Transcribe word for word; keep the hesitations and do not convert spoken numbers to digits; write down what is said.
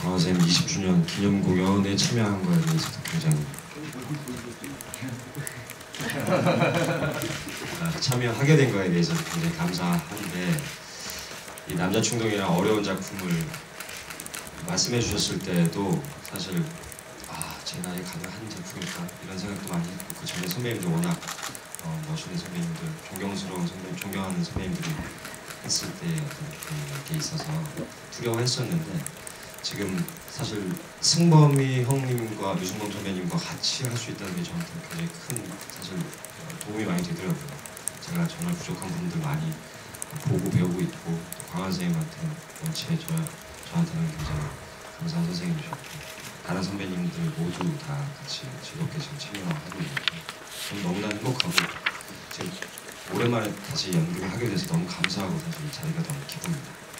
강원 선생님 이십 주년 기념 공연에 참여한 거에 대해서 굉장히 아, 참여하게 된 거에 대해서 굉장히 감사한데, 이 남자충동이라는 어려운 작품을 말씀해 주셨을 때도 사실 아, 제 나이에 가능한 작품일까 이런 생각도 많이 했고, 그 전에 선배님들 워낙 어, 멋있는 선배님들, 존경스러운 선배님, 존경하는 선배님들이 했을 때 어떤 게 있어서 두려워했었는데, 지금 사실 승범이 형님과 유승범 선배님과 같이 할 수 있다는 게 저한테 굉장히 큰 사실 도움이 많이 되더라고요. 제가 정말 부족한 부분들 많이 보고 배우고 있고, 광환 선생님한테 원체 저, 저한테는 굉장히 감사한 선생님이셨고, 다른 선배님들 모두 다 같이 즐겁게 지금 참여하고 있는데 저는 너무나 행복하고, 지금 오랜만에 다시 연극을 하게 돼서 너무 감사하고 사실 이 자리가 너무 기쁩니다.